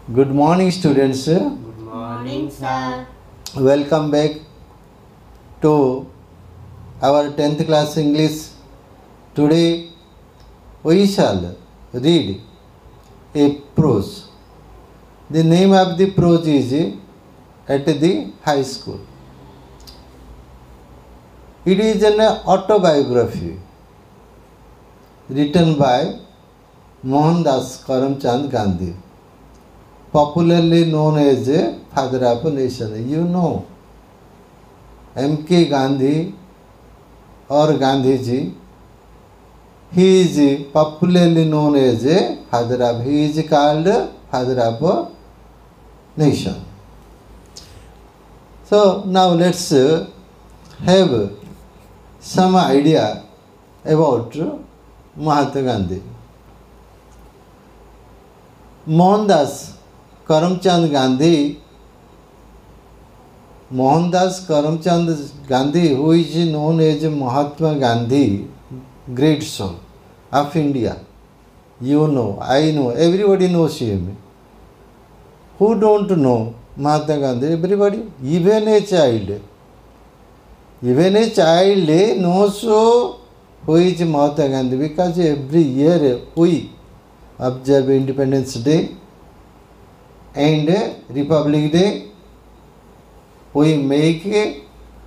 Good morning, students. Good morning, sir. Welcome back to our 10th class English. Today we shall read a prose. The name of the prose is At the High School. It is an autobiography written by Mohandas Karamchand Gandhi, popularly known as Father of a Nation. You know, M.K. Gandhi or Gandhi ji, he is popularly known as Father of. He is called Father of a Nation. So now let's have some idea about Mahatma Gandhi. Mohandas Karamchand Gandhi, who is known as Mahatma Gandhi, great soul of India. You know, I know, everybody knows him. Who don't know Mahatma Gandhi? Everybody, even a child knows who is Mahatma Gandhi, because every year we observe Independence Day and Republic Day. We make a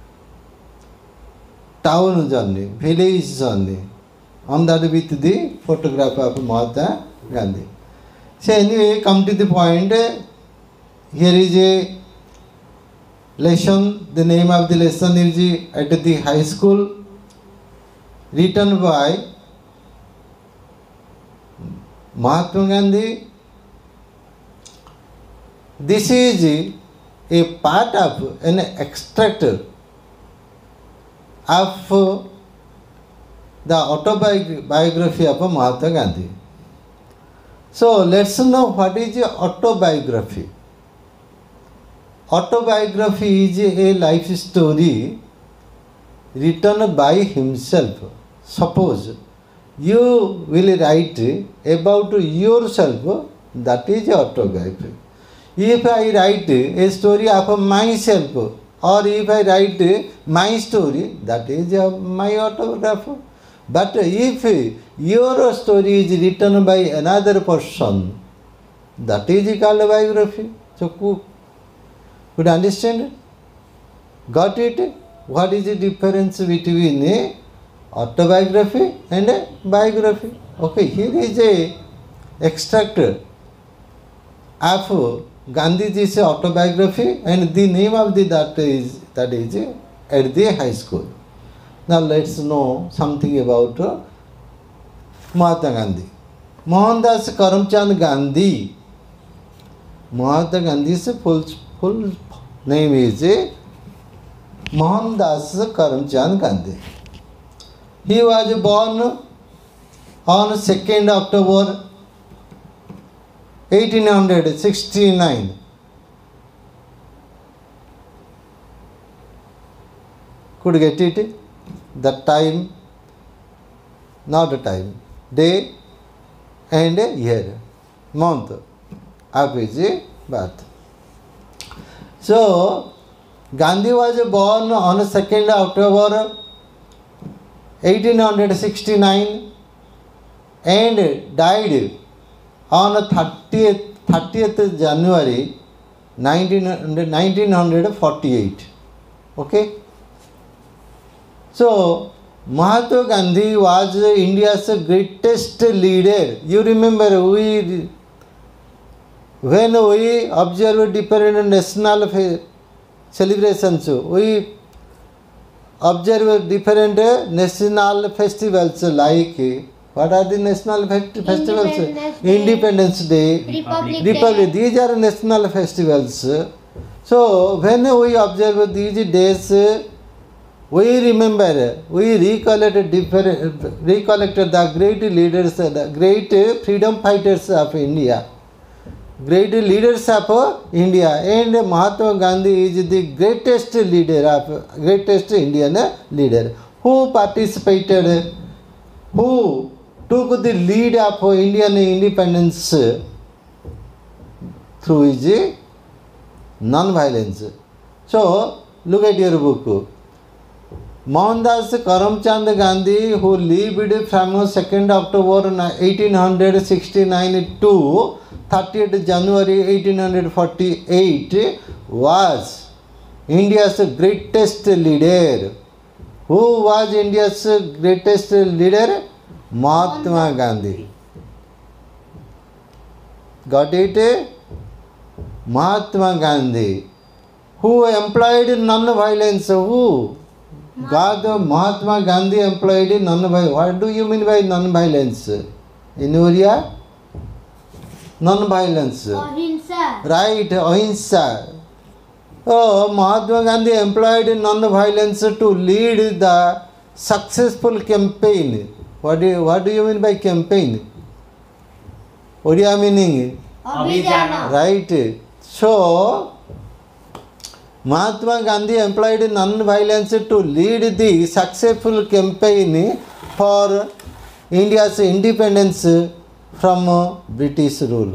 town journey, village journey, on that with the photograph of Mahatma Gandhi. So anyway, come to the point. Here is a lesson. The name of the lesson is At the High School, written by Mahatma Gandhi. This is a part of an extract of the autobiography of Mahatma Gandhi. So let's know what is autobiography. Autobiography is a life story written by himself. Suppose you will write about yourself, that is autobiography. If I write a story of myself, or if I write my story, that is my autobiography. But if your story is written by another person, that is called biography. So could understand it? Got it? What is the difference between a autobiography and a biography? Okay, here is a extract of Gandhiji's autobiography, and the name of that is At the High School. Now let's know something about Mahatma Gandhi. Mohandas Karamchand Gandhi. Mahatma Gandhi's full name is Mohandas Karamchand Gandhi. He was born on 2nd October 1869. Could get it? The time, not the time, day and year, month of his birth. So Gandhi was born on 2nd October 1869 and died on 30th January 1948. Okay. So Mahatma Gandhi was India's greatest leader. You remember when we observe different national celebrations, we observe different national festivals like, what are the national festivals? Independence Day, Republic. These are national festivals. So when we observe these days, we remember, we recollect the great leaders, the great freedom fighters of India. Great leaders of India, and Mahatma Gandhi is the greatest Indian leader who participated, who took the lead of Indian independence through his non-violence. So, look at your book. Mohandas Karamchand Gandhi, who lived from 2nd October 1869 to 30th January 1848, was India's greatest leader. Who was India's greatest leader? Mahatma Gandhi. Got it? Mahatma Gandhi. Who employed non-violence? Who? Mahatma Gandhi employed non-violence. What do you mean by non-violence? In Oriya? Non-violence. Ahimsa. Right, ahimsa. Oh, Mahatma Gandhi employed non-violence to lead the successful campaign. What do you mean by campaign? Oriya meaning? Abhijana. Right. So, Mahatma Gandhi employed non-violence to lead the successful campaign for India's independence from British rule.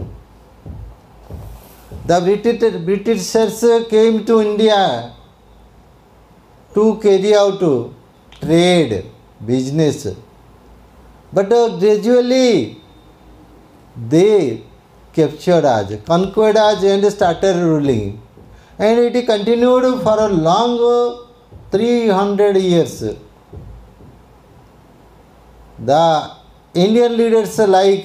The Britishers came to India to carry out trade, business. But gradually they captured us, conquered us and started ruling. And it continued for a long 300 years. The Indian leaders like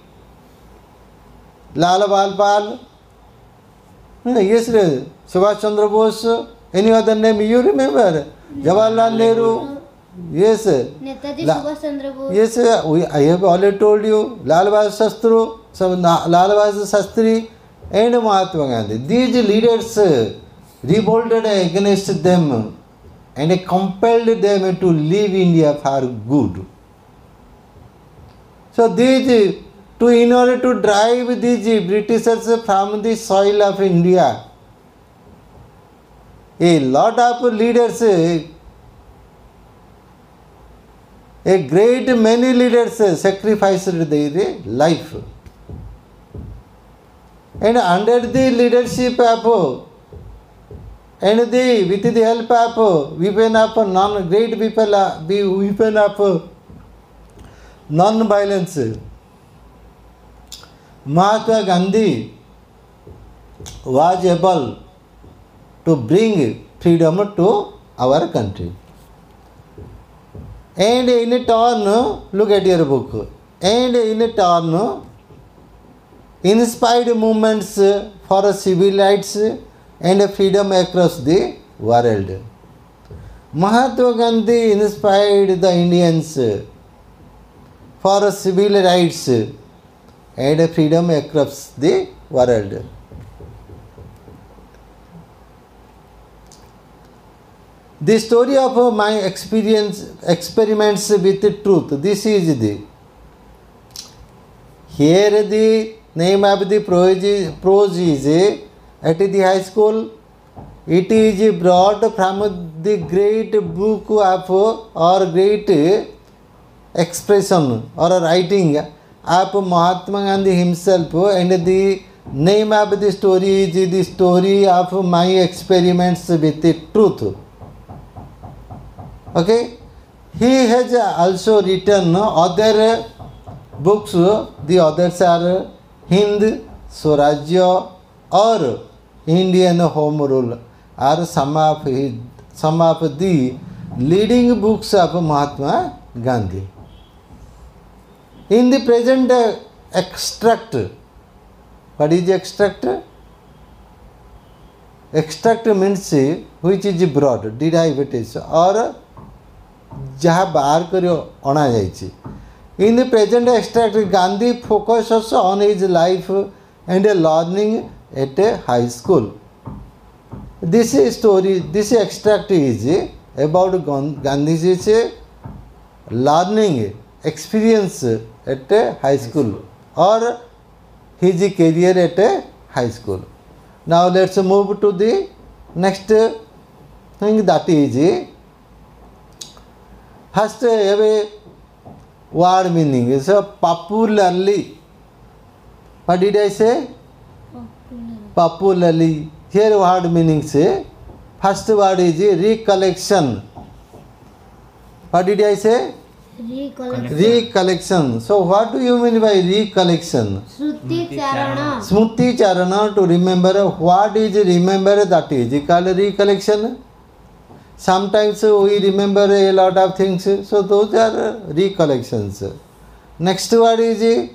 Lala Balpal, yes, Subhash Chandra Bose, any other name you remember? Jawaharlal Nehru, yes. Netaji Subhash Chandra Bose. Yes, I have already told you. Lal Bahadur Shastri and Mahatma Gandhi. These leaders revolted against them and compelled them to leave India for good. So in order to drive these Britishers from the soil of India, a lot of leaders, a great many leaders sacrificed their life. And under the leadership of and with the help of weapon of great people, weapon of non-violence, Mahatma Gandhi was able to bring freedom to our country. And in turn, look at your book, and in turn, inspired movements for civil rights and freedom across the world. Mahatma Gandhi inspired the Indians for civil rights and freedom across the world. The story of my experiments with truth. This is here the name of the prose is at the high school. It is brought from the great book of or great expression or writing of Mahatma Gandhi himself, and the name of the story is the story of my experiments with the truth. Okay, he has also written other books. The others are Hind Swarajya or Indian Home Rule are some of the leading books of Mahatma Gandhi. In the present extract, what is extract? Extract means which is brought, derivatives or जहाँ बाहर करियो अना जाइछि. In the present extract, Gandhi focuses on his life and learning at a high school. This story, this extract is about Gandhi's learning experience at a high school or his career at a high school. Now let's move to the next thing, that is first have a word meaning. So popularly, what did I say? Popularly. popularly. Here word meanings. First word is recollection. What did I say? Recollection. Recollection. So what do you mean by recollection? Shruti Charana. Smriti Charana, to remember. What is remember? That is called recollection. Sometimes we remember a lot of things. So those are recollections. Next word is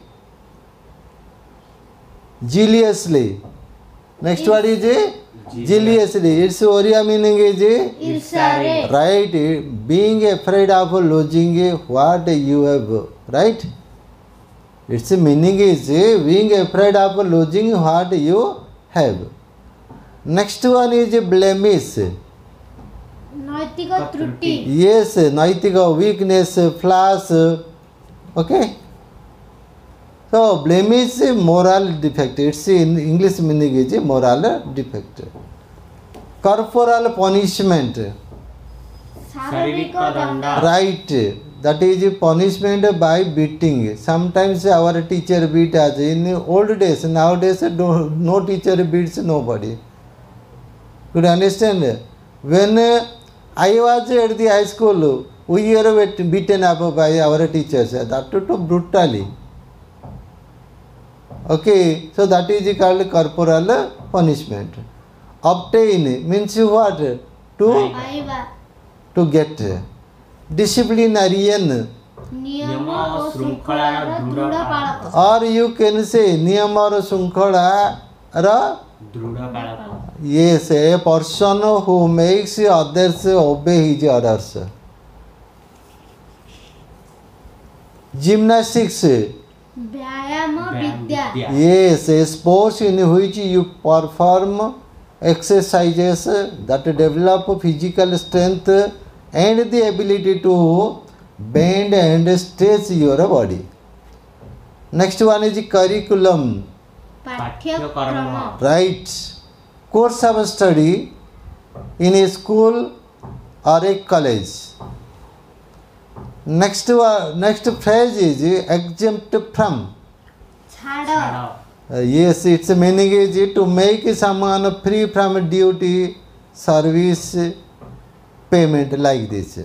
zealously. Next word is zealously. Its Oriya meaning is Irsare. right. Being afraid of losing what you have. Right. Its meaning is being afraid of losing what you have. Next one is blemish. Naitika Truti. Yes, naitika weakness, flaws. Okay. So blemish is moral defect. It's in English meaning is moral defect. Corporal punishment. Sharirika Danda. Right. That is punishment by beating. Sometimes our teacher beat us. In old days, nowadays no teacher beats nobody. Could you understand? When I was at the high school, we were beaten up by our teachers. That too brutally. Okay, so that is called corporal punishment. Obtain means what? Aiva. To get. Disciplinarian. Niyama Shrunkhala Druda Palaka. Or you can say Niyama or Sunkhala ra. Yes, a person who makes others obey his orders. Gymnastics. Vyayama Vidya. Yes, a sports in which you perform exercises that develop physical strength and the ability to bend and stretch your body. Next one is curriculum. Pathyakrama. Right. Course of study in a school or a college. Next phrase is exempt from. Chhada. Yes, its meaning is to make someone free from duty, service, payment, like this.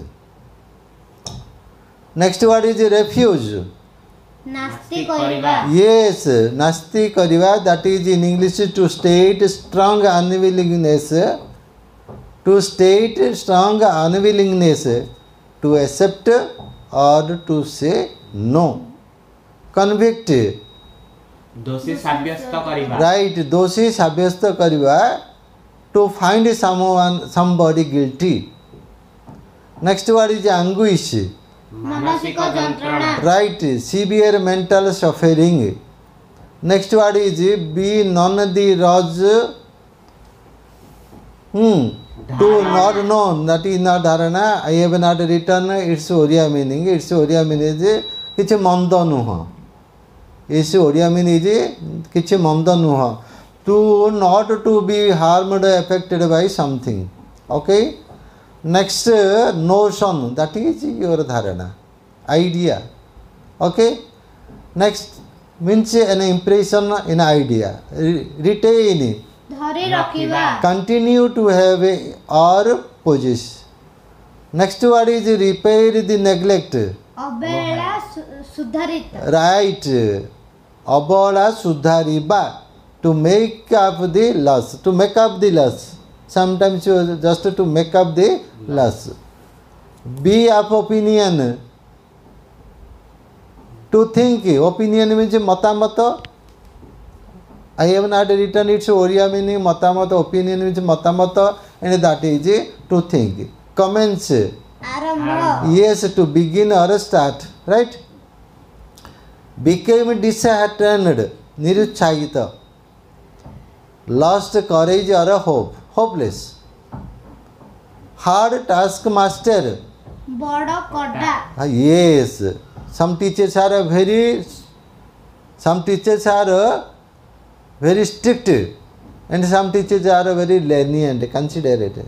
Next word is refuge. Nasti Koriva. Yes, nasti kariva, that is in English to state strong unwillingness, to state strong unwillingness to accept or to say no. Convict. दोषी साब्यस्त करिबा. Right, doshi sabyasta kariva, to find somebody guilty. Next word is anguish. Manasika Jantrana. Right, severe mental suffering. Next word is be none the raj. To not know, that is not dharana. I have not written its Oriya meaning. Its Oriya meaning is kichhi manda nuha. Its Oriya meaning is kichhi manda nuha. To not to be harmed, affected by something. Okay. Next notion, that is your dharana, idea. Okay. Next means an impression in idea. Retain. Dhari Rakhiva. Continue to have or possess. Next word is repair the neglect. Abela Sudharita. Right. Abala sudhariba. To make up the loss. To make up the loss. Sometimes you just to make up the loss. Be of opinion. To think. Opinion means matamata. I have not written its Oriya meaning matamata. Opinion means matamata, and that is to think. Commence. Arambha. Yes, to begin or start. Right? Became disheartened. Niruchayita. Lost courage or a hope. Hopeless. Hard task master. Boda Koda. Yes. Some teachers are very strict, and some teachers are very lenient, considerate.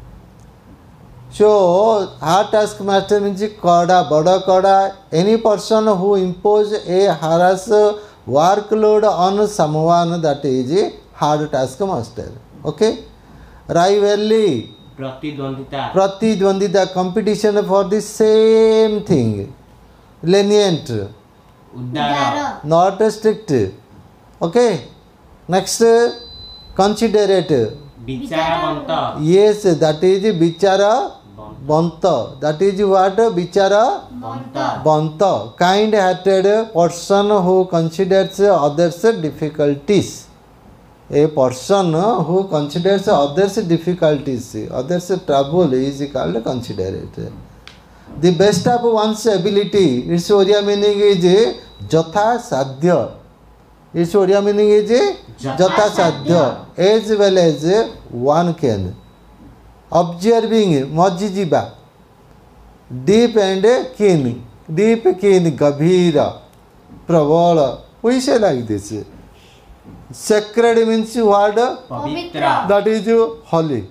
So, hard task master means koda, boda koda, any person who impose a harass workload on someone, that is hard task master. Okay? Rivalry, Pratidwandita, competition for the same thing. Lenient, Uddara, not strict. Okay? Next, considerate. Bichara Yes, that is Bichara Banta. That is what? Bichara Banta. Kind-hearted person who considers others' difficulties. A person who considers others' difficulties, others' trouble is called considerate. The best of one's ability, its Oriya meaning is Jatha Sadhya. Its Oriya meaning is Jatha Sadhya, as well as one can. Observing, Majijiba. Deep and keen. Deep, keen, Gabhira, Pravala. We say like this. Sacred means what? Pavitra, That is holy.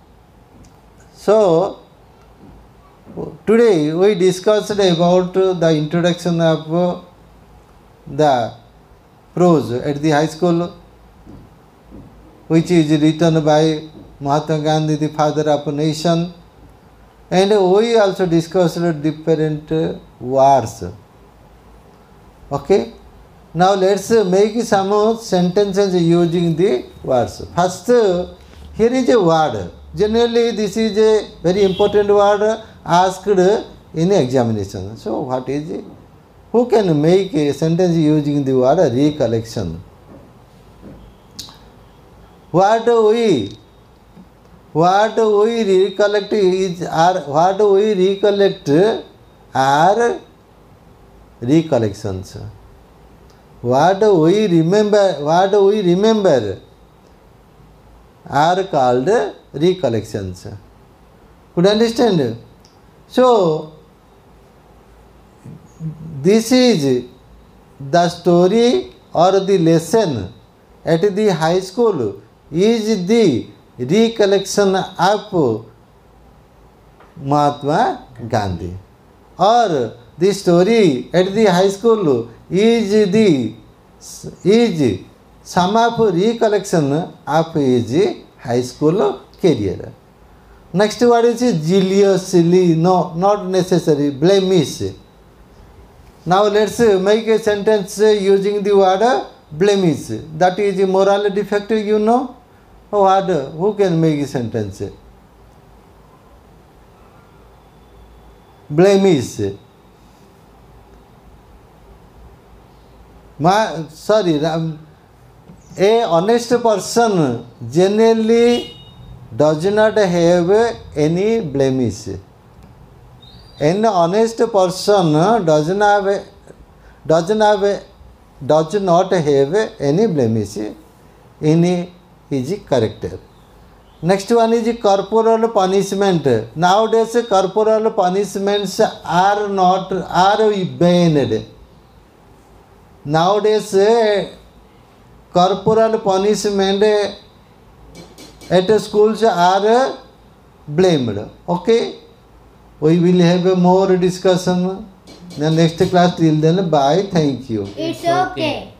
So, today we discussed about the introduction of the prose at the high school, which is written by Mahatma Gandhi, the father of a nation. And we also discussed different words. Okay? Now let's make some sentences using the words. First, here is a word. Generally, this is a very important word asked in examination. So, what is it? Who can make a sentence using the word recollection? What we recollect is what we recollect are recollections. What we remember are called recollections. Could you understand? So, this is the story or the lesson at the high school is the recollection of Mahatma Gandhi, or the story at the high school is some of recollection of his high school career. Next word is zealously. No, not necessary. Blemish. Now let's make a sentence using the word blemish. That is a moral defect, you know. What? Who can make a sentence? Blemish. A honest person generally does not have any blemish. An honest person does not have any blemish in his character. Next one is corporal punishment. Nowadays corporal punishments are banned. Nowadays corporal punishment at schools are blamed. Okay? We will have a more discussion in the next class. Till then, bye. Thank you. It's okay.